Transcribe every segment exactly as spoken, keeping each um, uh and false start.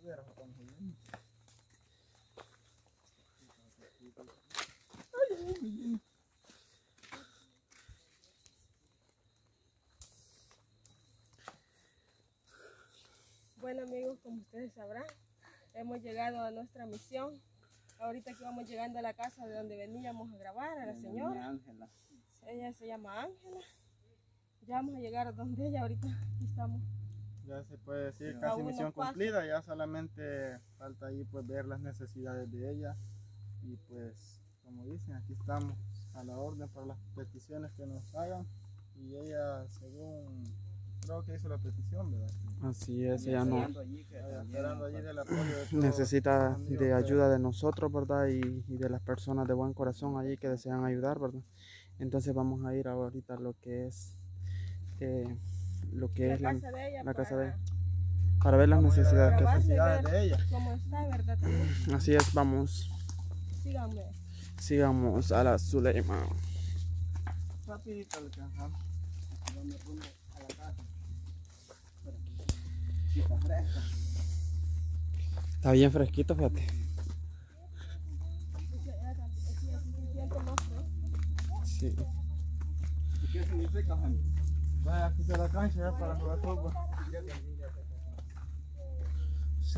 Bueno amigos, como ustedes sabrán, hemos llegado a nuestra misión. Ahorita que vamos llegando a la casa de donde veníamos a grabar, a la señora. Ángela. Ella se llama Ángela. Ya vamos a llegar a donde ella, ahorita aquí estamos. Ya se puede decir casi misión cumplida, ya solamente falta ahí pues ver las necesidades de ella. Y pues, como dicen, aquí estamos a la orden para las peticiones que nos hagan. Y ella, según, creo que hizo la petición, ¿verdad? Así es, ella no esperando allí del apoyo de todos, necesita de ayuda de nosotros, ¿verdad? Y, y de las personas de buen corazón allí que desean ayudar, ¿verdad? Entonces vamos a ir ahorita a lo que es eh, lo que la es casa la, de ella la para, casa de ella, para ver las necesidades, que necesidades de ella. ¿Cómo está, verdad? También. Así es, vamos. Síganme. Sigamos a la Zuleima. Rapidito alcanzamos. Vamos rumbo a la casa. Está bien fresquito, fíjate. Sí. ¿Y qué significa, Juan? Vaya, aquí está la cancha ya para jugar fútbol. Sí.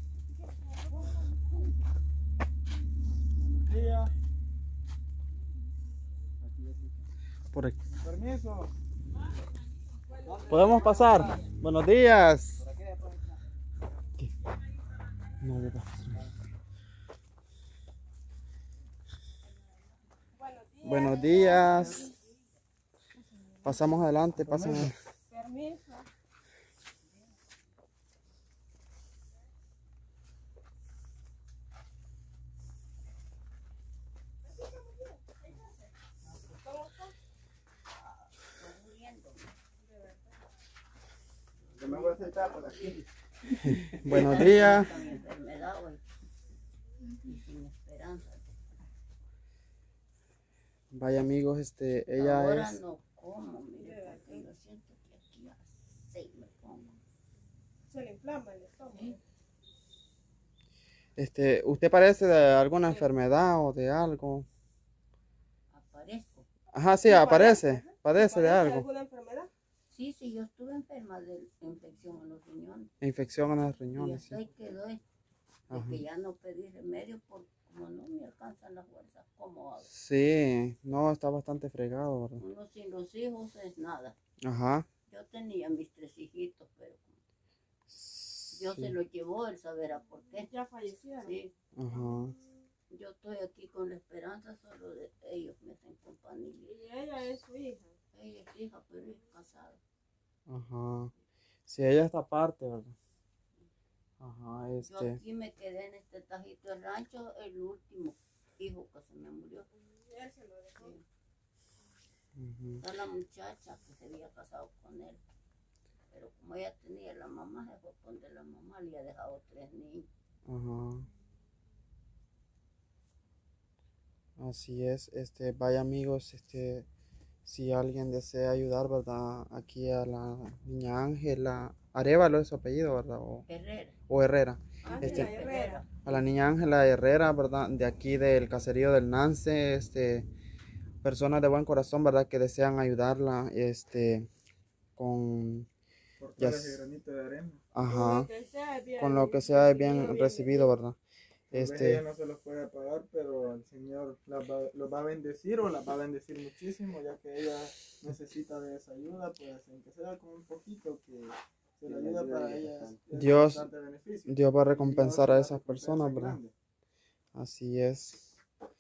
Buenos días. Por aquí. Permiso. ¿Podemos pasar? Buenos días. ¿Qué? No, no, no. Buenos días. Pasamos adelante, pasen. Permiso. Yo me voy a sentar por aquí. Buenos días. Vaya amigos, este, ella ahora es... no como, mire, porque yo siento que aquí así me pongo. Se le inflama el estómago. Este, ¿usted padece de alguna enfermedad o de algo? Aparezco. Ajá, sí, aparece. Padece de algo. ¿Alguna enfermedad? Sí, sí, yo estuve enferma de infección en los riñones. Infección en los Y riñones, sí. hasta ahí quedó, de que ya no pedí remedio porque como no me alcanzan las fuerzas, ¿cómo hago? Sí, no, está bastante fregado, ¿verdad? Uno sin los hijos es nada. Ajá. Yo tenía mis tres hijitos, pero Dios Sí. se los llevó, él saberá por qué. Ya fallecieron. Sí. Ajá. Yo estoy aquí con la esperanza solo de ellos me hacen compañía. Y ella es su hija. Ella es hija, pero es casada. Ajá. Sí, ella está aparte, ¿verdad? Ajá, Yo este. aquí me quedé en este tajito de rancho, el último hijo que se me murió. Él se lo dejó. Sí. Uh-huh. Está la muchacha que se había casado con él. Pero como ella tenía la mamá, se fue con de la mamá, le había dejado tres niños. Ajá. Así es, este, vaya amigos, este, si alguien desea ayudar, ¿verdad? Aquí a la niña Ángela, Arévalo es su apellido, ¿verdad? O Herrera. o Herrera. Ángela Este, Herrera. a la niña Ángela Herrera, ¿verdad? De aquí del caserío del Nance, este, personas de buen corazón, ¿verdad? Que desean ayudarla, este, con, Por ya todo s- ese granito de arena. ajá, Con lo que sea es bien con lo que sea es bien recibido, recibido, ¿verdad? Tal vez Este, ella no se los puede pagar, pero el Señor las va, los va a bendecir o las va a bendecir muchísimo, ya que ella necesita de esa ayuda, pues aunque sea con un poquito que se le ayuda para ella es, es Dios, bastante beneficio. Dios va a Y recompensar Dios a la esas recompensa personas, ¿verdad? grande. Así es.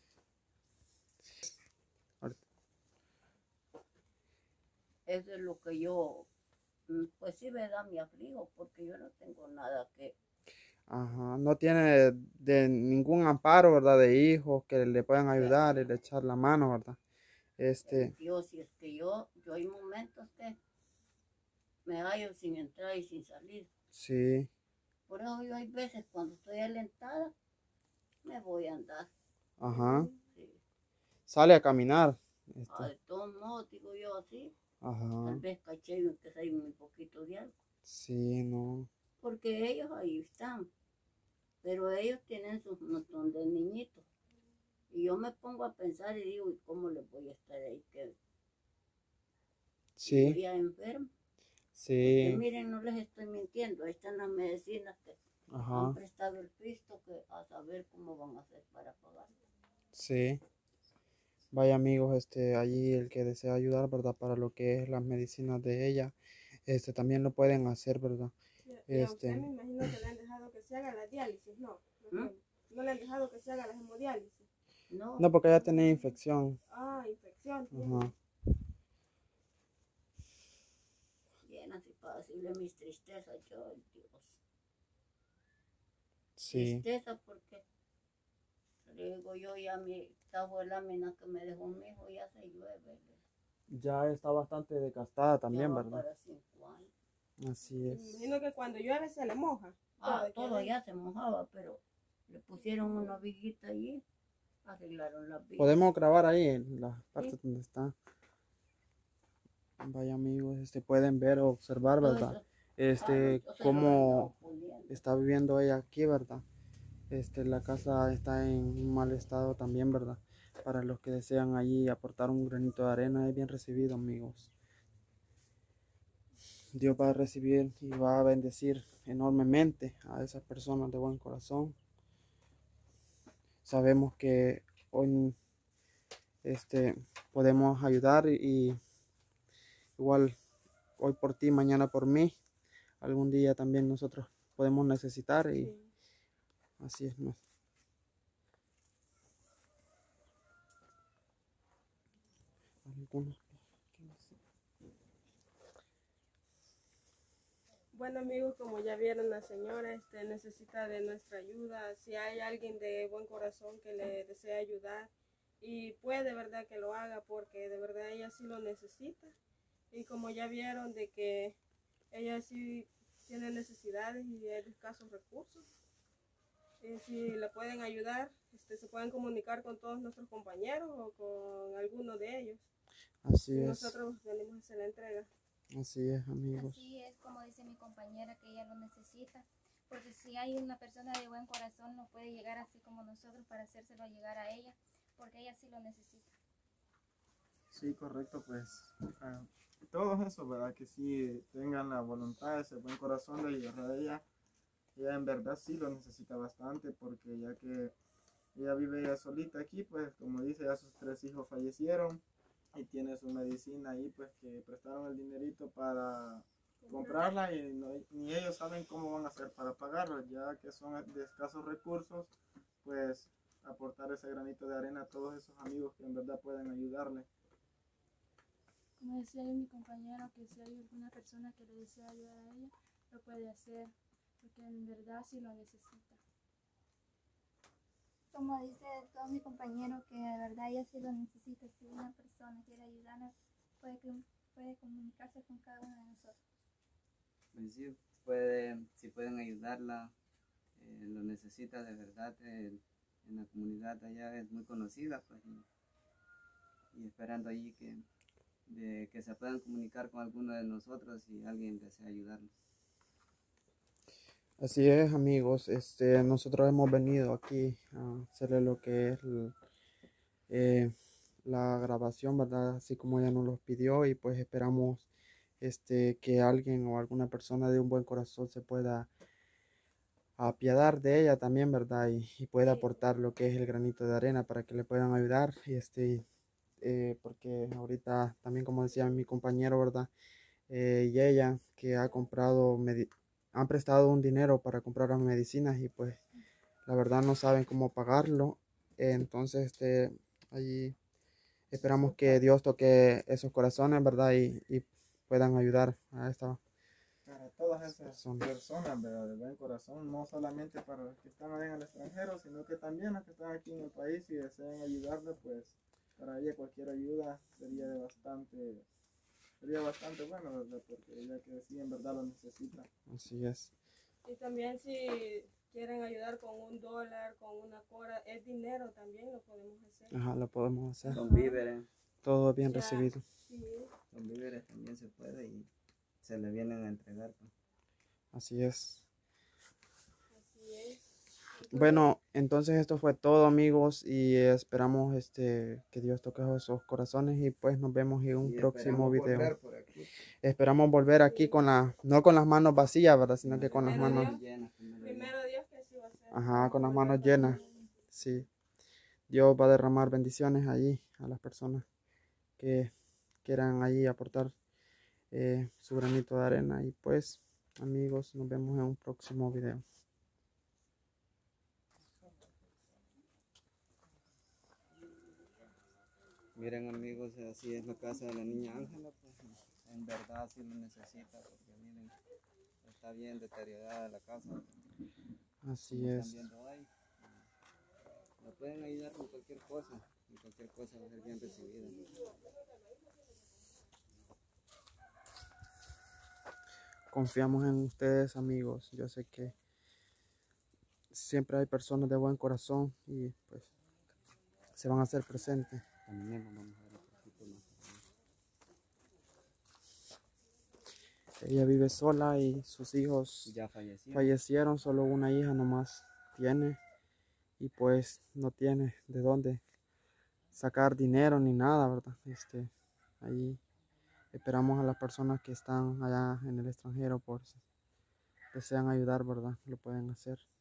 Eso es lo que yo, mm, pues sí me da mi abrigo, porque yo no tengo nada que... Ajá, no tiene de ningún amparo, ¿verdad? De hijos que le puedan ayudar y le echar la mano, ¿verdad? Este, Dios, si es que yo, yo hay momentos que me hallo sin entrar y sin salir. sí, Por eso yo hay veces cuando estoy alentada, me voy a andar. ajá, Sí. sale a caminar. Este, Ah, de todos modos, digo yo así, tal ajá, vez caché que hay muy poquito de algo. sí, no, Porque ellos ahí están. pero ellos tienen sus montón de niñitos. Y yo me pongo a pensar y digo, ¿y cómo les voy a estar ahí? Que Sí, ya enfermo. sí, Porque miren, no les estoy mintiendo, ahí están las medicinas que ajá, han prestado el Cristo, que a saber cómo van a hacer para pagar. sí. Vaya amigos, este, allí el que desea ayudar, ¿verdad? Para lo que es las medicinas de ella, este, también lo pueden hacer, ¿verdad? Y, y a usted Este, me imagino que le han dejado que se haga la diálisis, ¿no? No, ¿Mm? no le han dejado que se haga la hemodiálisis. No, no, porque ella tenía infección. Ah, infección. tiene. Ajá, bien así para decirle mis tristezas, yo, Dios. sí, Tristeza porque, le digo yo, ya mi tajo de lámina que me dejó mi hijo ya se llueve. ya está bastante desgastada también, ya va ¿verdad? para cinco años. Así Me es. imagino que cuando llueve se le moja. Ah, Todo, todo que- ya se mojaba, pero le pusieron una viguita allí, arreglaron la viga. Podemos grabar ahí en la parte Sí. donde está. Vaya amigos, este, pueden ver o observar, Todo ¿verdad? eso, Este, ah, no, yo se lo cómo andaba puliendo. está viviendo ella aquí, ¿verdad? Este, la casa está en un mal estado también, ¿verdad? Para los que desean allí aportar un granito de arena, es bien recibido, amigos. Dios va a recibir y va a bendecir enormemente a esas personas de buen corazón. Sabemos que hoy este, podemos ayudar y igual hoy por ti, mañana por mí. Algún día también nosotros podemos necesitar y Sí. así es. ¿No? Algunos. Bueno amigos, como ya vieron, la señora este, necesita de nuestra ayuda. Si hay alguien de buen corazón que le desea ayudar y puede, verdad, que lo haga, porque de verdad ella sí lo necesita. Y como ya vieron de que ella sí tiene necesidades y hay escasos recursos, y si le pueden ayudar, este, se pueden comunicar con todos nuestros compañeros o con alguno de ellos. Así Y es. nosotros venimos a hacer la entrega. Así es, amigos. Así es como dice mi compañera, que ella lo necesita, porque si hay una persona de buen corazón no puede llegar así como nosotros para hacérselo llegar a ella, porque ella sí lo necesita. Sí, correcto, pues ah, todos esos, ¿verdad? Que sí tengan la voluntad, ese buen corazón de ayudar a ella. Ella en verdad sí lo necesita bastante, porque ya que ella vive ella solita aquí, pues como dice, ya sus tres hijos fallecieron y tiene su medicina ahí, pues que prestaron el dinerito para comprarla y no- ni ellos saben cómo van a hacer para pagarlo, ya que son de escasos recursos, pues aportar ese granito de arena a todos esos amigos que en verdad pueden ayudarle. Como decía mi compañero, que si hay alguna persona que le desea ayudar a ella, lo puede hacer, porque en verdad sí lo necesita. Como dice todo mi compañero, que de verdad ella sí lo necesita. Si una persona quiere ayudarnos, puede, puede comunicarse con cada uno de nosotros. Pues sí, puede, si pueden ayudarla, eh, lo necesita de verdad. eh, en la comunidad allá es muy conocida, pues, y, y esperando allí que, de, que se puedan comunicar con alguno de nosotros si alguien desea ayudarnos. Así es, amigos. Este, nosotros hemos venido aquí a hacerle lo que es el, eh, la grabación, ¿verdad? Así como ella nos los pidió y pues esperamos este, que alguien o alguna persona de un buen corazón se pueda apiadar de ella también, ¿verdad? Y, y pueda aportar lo que es el granito de arena para que le puedan ayudar. Y este, eh, porque ahorita también, como decía mi compañero, ¿verdad? Eh, y ella que ha comprado, medi- han prestado un dinero para comprar las medicinas y pues la verdad no saben cómo pagarlo. Entonces, este, allí esperamos que Dios toque esos corazones, ¿verdad? Y, y puedan ayudar a esta Para todas esas persona. personas, ¿verdad? De buen corazón, no solamente para los que están allá en el extranjero, sino que también los que están aquí en el país y desean ayudarle, pues para ella cualquier ayuda sería de bastante, sería bastante bueno, ¿verdad? Porque ella que sí en verdad lo necesita. Así es. Y también si quieren ayudar con un dólar, con una cora, es dinero también, lo podemos hacer. Ajá, lo podemos hacer. Con víveres, Todo bien Ya, recibido. Sí, con víveres también se puede y se le vienen a entregar, pues. Así es. así es. Bueno, entonces esto fue todo, amigos, y esperamos este que Dios toque esos corazones y pues nos vemos en un Y próximo esperamos video. volver por aquí. Esperamos volver aquí con la, no con las manos vacías, ¿verdad? Sino que con las Primero manos, Dios. Llenas, primero Dios. Primero Dios que sí va a ser. ajá, con las manos llenas. Sí. Dios va a derramar bendiciones allí a las personas que quieran allí aportar eh, su granito de arena. Y pues, amigos, nos vemos en un próximo video. Miren, amigos, así es la casa de la niña Ángela, pues en verdad sí lo necesita, porque miren, está bien deteriorada la casa. Así Como es. están viendo ahí. La pueden ayudar con cualquier cosa, y cualquier cosa va a ser bien recibida. Confiamos en ustedes, amigos. Yo sé que siempre hay personas de buen corazón y pues se van a hacer presentes. También nos vamos a ver un poquito más. Ella vive sola y sus hijos Ya falleció. fallecieron, solo una hija nomás tiene y pues no tiene de dónde sacar dinero ni nada, ¿verdad? Este, ahí esperamos a las personas que están allá en el extranjero por si desean ayudar, ¿verdad? Lo pueden hacer.